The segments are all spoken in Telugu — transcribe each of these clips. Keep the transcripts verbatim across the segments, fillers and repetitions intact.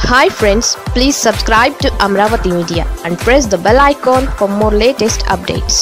Hi friends, please subscribe to Amravati Media and press the bell icon for more latest updates.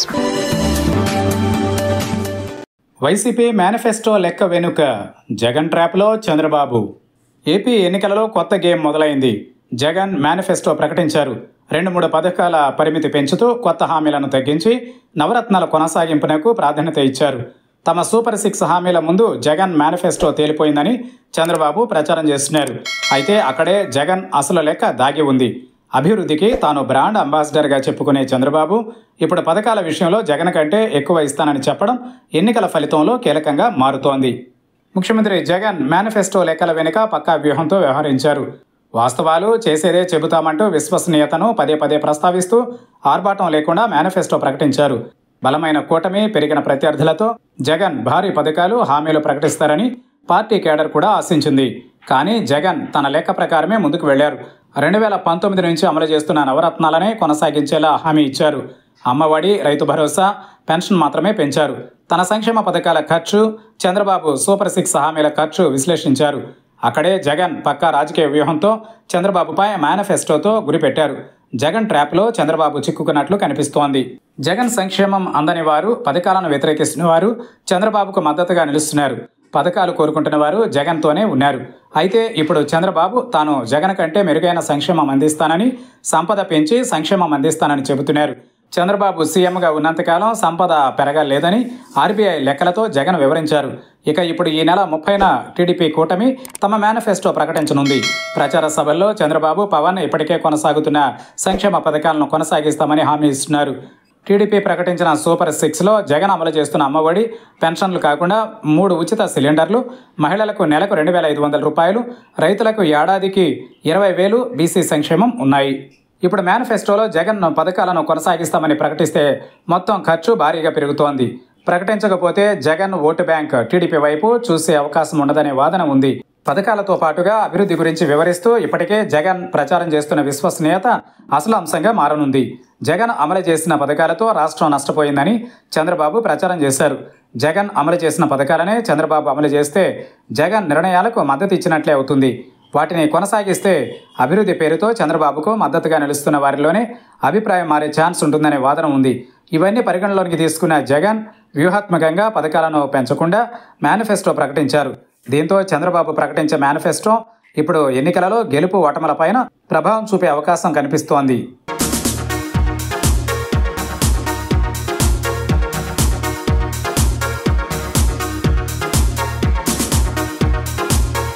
YCP manifesto లెక్క వెనుక జగన్ ట్రాప్లో చంద్రబాబు. ఏపీ ఎన్నికలలో కొత్త గేమ్ మొదలైంది. జగన్ మేనిఫెస్టో ప్రకటించారు. రెండు మూడు పథకాల పరిమితి పెంచుతూ కొత్త హామీలను తగ్గించి నవరత్నాల కొనసాగింపునకు ప్రాధాన్యత ఇచ్చారు. తమ సూపర్ సిక్స్ హామీల ముందు జగన్ మేనిఫెస్టో తేలిపోయిందని చంద్రబాబు ప్రచారం చేస్తున్నారు. అయితే అక్కడే జగన్ అసలు లెక్క దాగి ఉంది. అభివృద్ధికి తాను బ్రాండ్ అంబాసిడర్గా చెప్పుకునే చంద్రబాబు ఇప్పుడు పథకాల విషయంలో జగన్ కంటే ఎక్కువ ఇస్తానని చెప్పడం ఎన్నికల ఫలితంలో కీలకంగా మారుతోంది. ముఖ్యమంత్రి జగన్ మేనిఫెస్టో లెక్కల వెనుక పక్కా వ్యూహంతో వ్యవహరించారు. వాస్తవాలు చేసేదే చెబుతామంటూ విశ్వసనీయతను పదే పదే ప్రస్తావిస్తూ ఆర్భాటం లేకుండా మేనిఫెస్టో ప్రకటించారు. బలమైన కూటమి, పెరిగిన ప్రత్యర్థులతో జగన్ భారీ పథకాలు, హామీలు ప్రకటిస్తారని పార్టీ కేడర్ కూడా ఆశించింది. కానీ జగన్ తన లెక్క ప్రకారమే ముందుకు వెళ్లారు. రెండు వేల పంతొమ్మిది నుంచి అమలు చేస్తున్న నవరత్నాలనే కొనసాగించేలా హామీ ఇచ్చారు. అమ్మఒడి, రైతు భరోసా, పెన్షన్ మాత్రమే పెంచారు. తన సంక్షేమ పథకాల ఖర్చు, చంద్రబాబు సూపర్ సిక్స్ హామీల ఖర్చు విశ్లేషించారు. అక్కడే జగన్ పక్కా రాజకీయ వ్యూహంతో చంద్రబాబుపై మేనిఫెస్టోతో గురిపెట్టారు. జగన్ ట్రాప్లో చంద్రబాబు చిక్కుకున్నట్లు కనిపిస్తోంది. జగన్ సంక్షేమం అందని వారు, పథకాలను వ్యతిరేకిస్తున్న వారు చంద్రబాబుకు మద్దతుగా నిలుస్తున్నారు. పథకాలు కోరుకుంటున్న వారు జగన్తోనే ఉన్నారు. అయితే ఇప్పుడు చంద్రబాబు తాను జగన్ కంటే మెరుగైన సంక్షేమం అందిస్తానని, సంపద పెంచి సంక్షేమం అందిస్తానని చెబుతున్నారు. చంద్రబాబు సీఎంగా ఉన్నంతకాలం సంపద పెరగలేదని ఆర్బీఐ లెక్కలతో జగన్ వివరించారు. ఇక ఇప్పుడు ఈ నెల ముప్పైన టీడీపీ కూటమి తమ మేనిఫెస్టో ప్రకటించనుంది. ప్రచార సభల్లో చంద్రబాబు, పవన్ ఇప్పటికే కొనసాగుతున్న సంక్షేమ పథకాలను కొనసాగిస్తామని హామీ ఇస్తున్నారు. టీడీపీ ప్రకటించిన సూపర్ సిక్స్లో జగన్ అమలు చేస్తున్న అమ్మఒడి, పెన్షన్లు కాకుండా మూడు ఉచిత సిలిండర్లు, మహిళలకు నెలకు రెండు వేల ఐదు వందల రూపాయలు, రైతులకు ఏడాదికి ఇరవై వేలు బీసీ సంక్షేమం ఉన్నాయి. ఇప్పుడు మేనిఫెస్టోలో జగన్ పథకాలను కొనసాగిస్తామని ప్రకటిస్తే మొత్తం ఖర్చు భారీగా పెరుగుతోంది. ప్రకటించకపోతే జగన్ ఓటు బ్యాంక్ టీడీపీ వైపు చూసే అవకాశం ఉండదనే వాదన ఉంది. పథకాలతో పాటుగా అభివృద్ధి గురించి వివరిస్తూ ఇప్పటికే జగన్ ప్రచారం చేస్తున్న విశ్వసనీయత అసలు అంశంగా మారనుంది. జగన్ అమలు చేసిన పథకాలతో రాష్ట్రం నష్టపోయిందని చంద్రబాబు ప్రచారం చేశారు. జగన్ అమలు చేసిన పథకాలనే చంద్రబాబు అమలు చేస్తే జగన్ నిర్ణయాలకు మద్దతు ఇచ్చినట్లే అవుతుంది. వాటిని కొనసాగిస్తే అభివృద్ధి పేరుతో చంద్రబాబుకు మద్దతుగా నిలుస్తున్న వారిలోనే అభిప్రాయం మారే ఛాన్స్ ఉంటుందనే వాదన ఉంది. ఇవన్నీ పరిగణలోనికి తీసుకున్న జగన్ వ్యూహాత్మకంగా పథకాలను పెంచకుండా మేనిఫెస్టో ప్రకటించారు. దీంతో చంద్రబాబు ప్రకటించే మేనిఫెస్టో ఇప్పుడు ఎన్నికలలో గెలుపు ఓటములపైన ప్రభావం చూపే అవకాశం కనిపిస్తోంది.